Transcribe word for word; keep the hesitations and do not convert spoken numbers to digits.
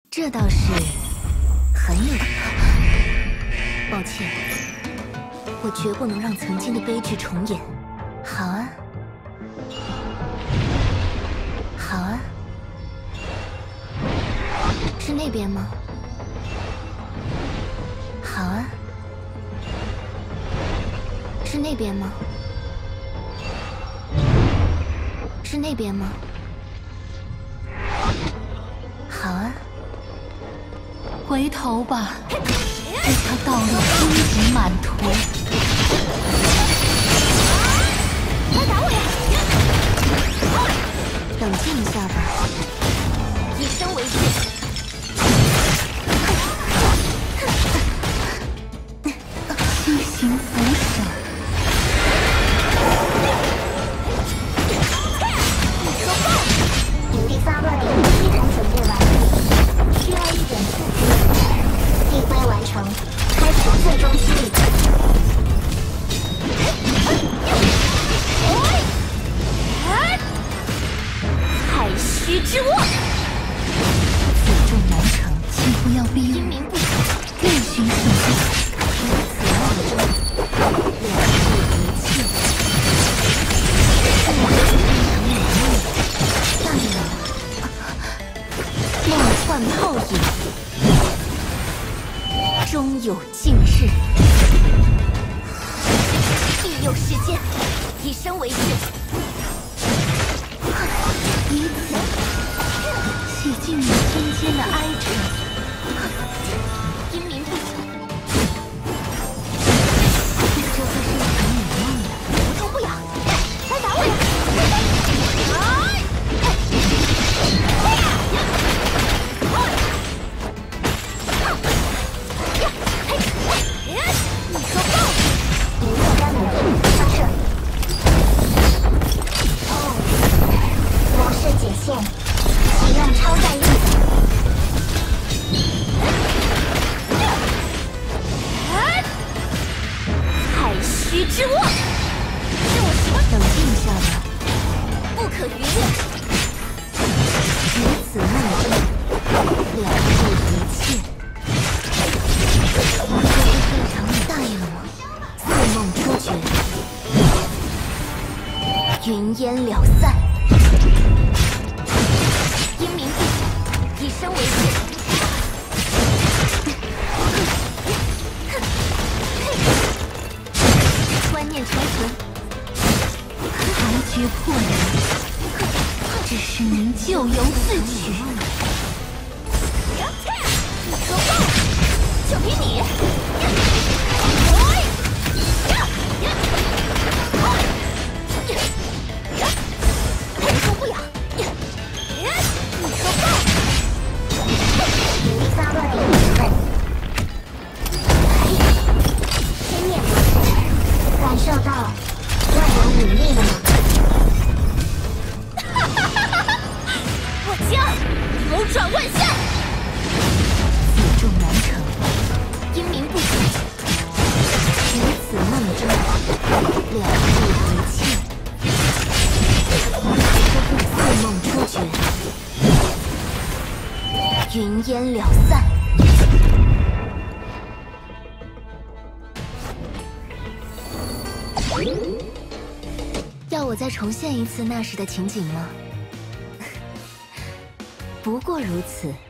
这倒是很有。抱歉，我绝不能让曾经的悲剧重演。好啊，好啊，是那边吗？好啊，是那边吗？是那边吗？好啊。 回头吧，这条道路荆棘满途。来打我呀！冷静一下吧，以身为誓。西行扶手。收购！营地发射点基本准备完毕，需要一点刺激。 递归完成，开启最终激励。太虚之握，此重难成，请不要逼我。英明不足，另寻手段。如此妄争，了不一切。这两个非常有梦，大人，梦幻泡影。 终有尽日，必有时间，以身为誓。以此洗净你心间的哀愁。英明不足，这会是一场美梦的。不痛不痒，来打我呀！启用超载力。太虚之握，是我什么？冷静一下吧，不可逾越。如此梦中，了不一切。这会非常你答应了吗？似梦初觉，云烟了散。 以身为誓，观念长存，裁决破人，只是您咎由自取。你说够，就凭你！不痛不痒。你说够。 发乱点部分，千面不是，感受到万有引力了吗？哈哈哈哈哈！我将扭转万象，此重难成，英明不足，于此梦中了不一切，似梦初觉。 云烟了散，要我再重现一次那时的情景吗？不过如此。